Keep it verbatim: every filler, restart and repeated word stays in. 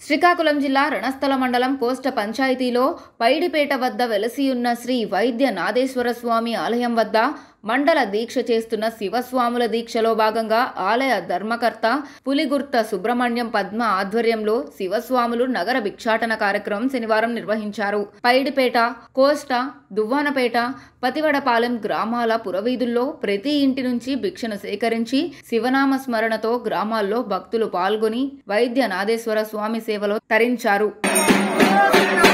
శ్రీకాకుళం జిల్లా రణస్థల మండలం కోస్ట పంచాయతీలో పైడిపేట వద్ద వెలసియున్న శ్రీ వైద్య నాదేశ్వర స్వామి ఆలయం వద్ద మండల దీక్ష చేస్తున్న శివస్వాముల దీక్షలో భాగంగా ఆలయ ధర్మకర్త పులిగుర్త సుబ్రహ్మణ్యం పద్మ ఆధ్వర్యంలో శివస్వాములు నగర భిక్షాటన కార్యక్రమం శనివారం నిర్వహించారు. పైడిపేట, కోస్ట, దువ్వానపేట, పతివడపాలెం గ్రామాల పురవీధుల్లో ప్రతి ఇంటి నుంచి భిక్షను సేకరించి శివనామ స్మరణతో గ్రామాల్లో భక్తులు పాల్గొని వైద్య నాదేశ్వర స్వామి సేవలో తరించారు.